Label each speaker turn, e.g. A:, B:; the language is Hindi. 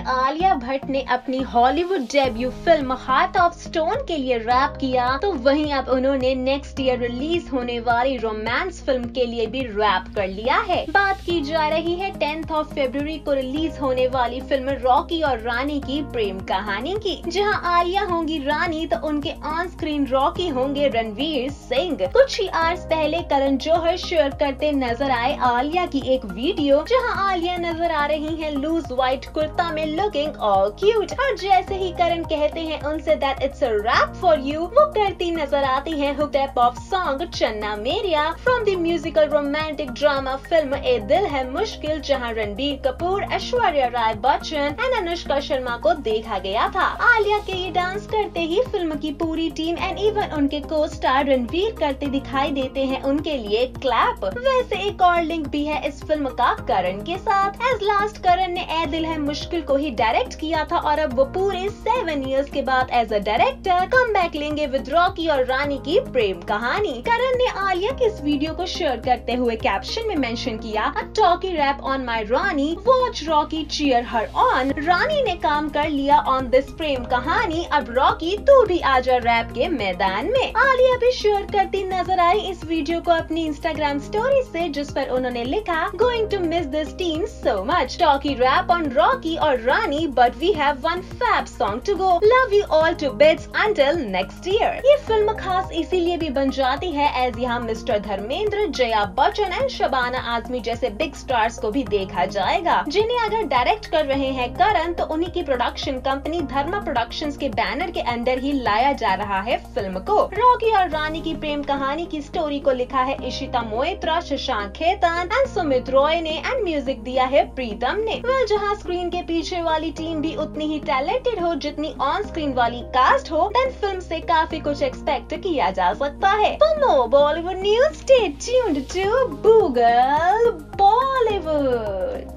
A: आलिया भट्ट ने अपनी Hollywood debut film Heart of Stone के लिए रैप किया, तो वहीं अब उन्होंने नेक्स्ट ईयर रिलीज होने वाली रोमांस फिल्म के लिए भी रैप कर लिया है। बात की जा रही है 10 फरवरी को रिलीज होने वाली फिल्म रॉकी और रानी की प्रेम कहानी की, जहां आलिया होंगी रानी तो उनके ऑन स्क्रीन रॉकी होंगे रणवीर सिंह। कुछ ही आवर्स पहले करण जौहर शेयर करते नजर आए आलिया की एक वीडियो, जहां आलिया नजर आ रही हैं लूज व्हाइट कुर्ता में लुकिंग ऑल क्यूट, और जैसे ही करण कहते हैं उनसे that it's a wrap for you, वो करती नजर आती हैं hook up of song Channa Mereya from the musical romantic drama film Ae Dil Hai Mushkil, जहां रणबीर कपूर, ऐश्वर्या राय बच्चन एंड अनुष्का शर्मा को देखा गया था। आलिया के ये डांस करते ही फिल्म की पूरी टीम एंड इवन उनके को स्टार रणवीर करते दिखाई देते हैं उनके लिए क्लैप। वैसे एक और लिंक भी है इस फिल्म का करण के साथ, एज लास्ट करण ने ए दिल है मुश्किल को ही डायरेक्ट किया था और अब वो पूरे 7 इयर्स के बाद as a director come back लेंगे विद रॉकी और रानी की प्रेम कहानी। करण ने आलिया के इस वीडियो को शेयर करते हुए कैप्शन में मेंशन किया, a talkie wrap on my Rani, watch Rocky cheer her on. Rani ने काम कर लिया ऑन दिस प्रेम कहानी, अब रॉकी तू भी आजा रैप के मैदान में। आलिया भी शेयर करती नजर आई इस वीडियो को अपनी इंस्टाग्राम स्टोरी से, जिस पर उन्होंने लिखा, going to miss this team so much, talkie wrap on Rocky और Rani, but we have one fab song to go, love you all to bits until next year. ये फिल्म खास इसीलिए भी बन जाती है एज यहाँ मिस्टर धर्मेंद्र, जया बच्चन एंड शबाना आजमी जैसे बिग स्टार्स को भी देखा जाएगा, जिन्हें अगर डायरेक्ट कर रहे हैं करण तो उन्हीं की प्रोडक्शन कंपनी धर्मा प्रोडक्शंस के बैनर के अंदर ही लाया जा रहा है फिल्म को। रॉकी और रानी की प्रेम कहानी की स्टोरी को लिखा है इशिता मोइत्रा, शशांक खेतान एंड सुमित रॉय ने एंड म्यूजिक दिया है प्रीतम ने। जहां स्क्रीन के पीछे वाली टीम भी उतनी ही टैलेंटेड हो जितनी ऑन स्क्रीन वाली कास्ट हो, देन फिल्म से काफी कुछ एक्सपेक्ट किया जा सकता है। For more Bollywood news stay tuned to Google Bollywood.